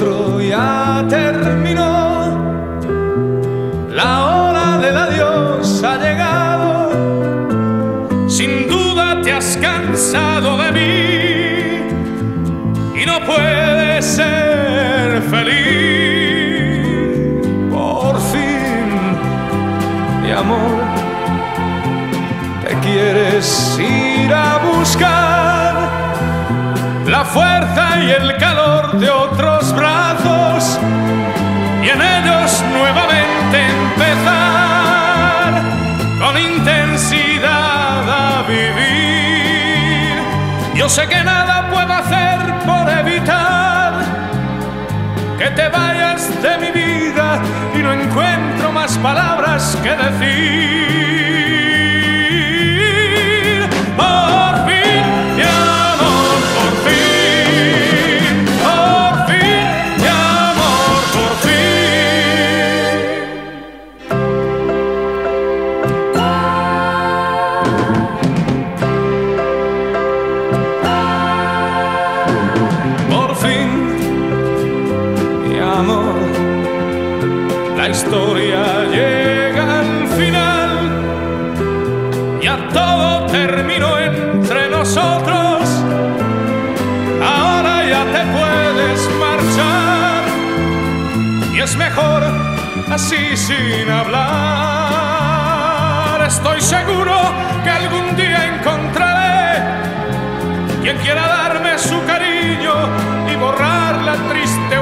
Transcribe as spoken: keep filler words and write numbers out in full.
otro ya terminó. La hora del adiós ha llegado. Sin duda te has cansado de mí y no puedes ser feliz. Por fin, mi amor, te quieres ir a buscar la fuerza y el calor de otros brazos y en ellos nuevamente empezar con intensidad a vivir. Yo sé que nada puedo hacer por evitar que te vayas de mi vida y no encuentro más palabras que decir. Por fin, mi amor, por fin, por fin, mi amor, por fin. Por fin, mi amor, la historia llega al final. Ya todo terminó entre nosotros. Ahora ya te puedes marchar y es mejor así sin hablar. Estoy seguro que algún día encontraré quien quiera darme su cariño y borrar la triste